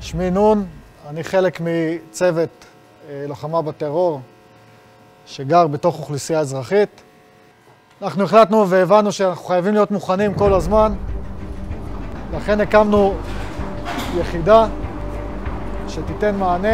שמי נון, אני חלק מצוות לוחמה בטרור שגר בתוך אוכלוסייה אזרחית. אנחנו החלטנו והבנו שאנחנו חייבים להיות מוכנים כל הזמן, לכן הקמנו יחידה שתיתן מענה,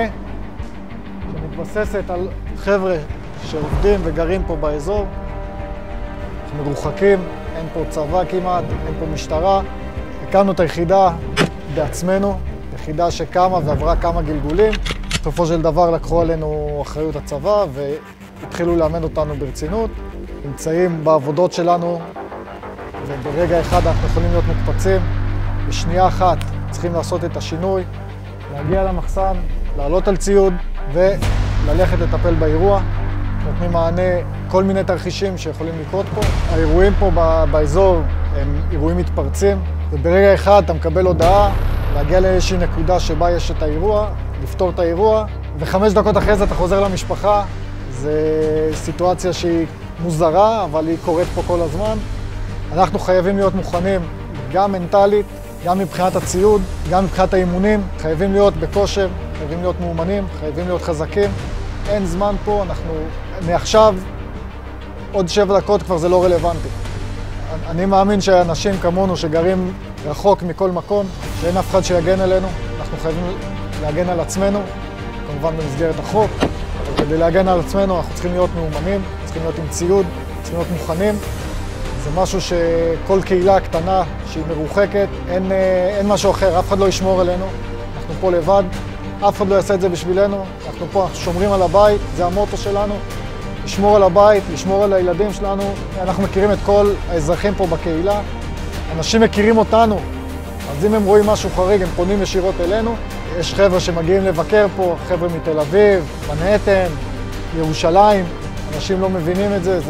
שמתבססת על חבר'ה שעובדים וגרים פה באזור. אנחנו מרוחקים, אין פה צבא כמעט, אין פה משטרה. הקמנו את היחידה בעצמנו, יחידה שקמה ועברה כמה גלגולים. בסופו של דבר לקחו עלינו אחריות הצבא והתחילו לאמן אותנו ברצינות. נמצאים בעבודות שלנו וברגע אחד אנחנו יכולים להיות מוקפצים. בשנייה אחת צריכים לעשות את השינוי, להגיע למחסן, לעלות על ציוד וללכת לטפל באירוע. נותנים מענה כל מיני תרחישים שיכולים לקרות פה. האירועים פה באזור הם אירועים מתפרצים, וברגע אחד אתה מקבל הודעה להגיע לאיזושהי נקודה שבה יש את האירוע, לפתור את האירוע, ו5 דקות אחרי זה אתה חוזר למשפחה. זו סיטואציה שהיא מוזרה, אבל היא קורית פה כל הזמן. אנחנו חייבים להיות מוכנים גם מנטלית, גם מבחינת הציוד, גם מבחינת האימונים. חייבים להיות בכושר, חייבים להיות מאומנים, חייבים להיות חזקים. אין זמן פה, אנחנו מעכשיו, עוד 7 דקות כבר זה לא רלוונטי. אני מאמין שאנשים כמונו שגרים רחוק מכל מקום, שאין אף אחד שיגן עלינו, אנחנו חייבים להגן על עצמנו, כמובן במסגרת החוק. כדי להגן על עצמנו אנחנו צריכים להיות מאומנים, צריכים להיות עם ציוד, צריכים להיות מוכנים. זה משהו שכל קהילה קטנה שהיא מרוחקת, אין משהו אחר, אף אחד לא ישמור עלינו. אנחנו פה לבד, אף אחד לא יעשה את זה בשבילנו. אנחנו פה שומרים על הבית, זה המוטו שלנו. לשמור על הבית, לשמור על הילדים שלנו. אנחנו מכירים את כל האזרחים פה בקהילה. אנשים מכירים אותנו, אז אם הם רואים משהו חריג, הם פונים ישירות אלינו. יש חבר'ה שמגיעים לבקר פה, חבר'ה מתל אביב, מנהטן, ירושלים. אנשים לא מבינים את זה,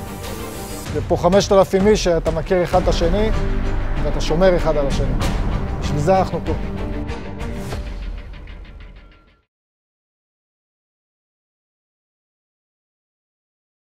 זה פה 5,000 איש שאתה מכיר אחד את השני, ואתה שומר אחד על השני. בשביל זה אנחנו פה.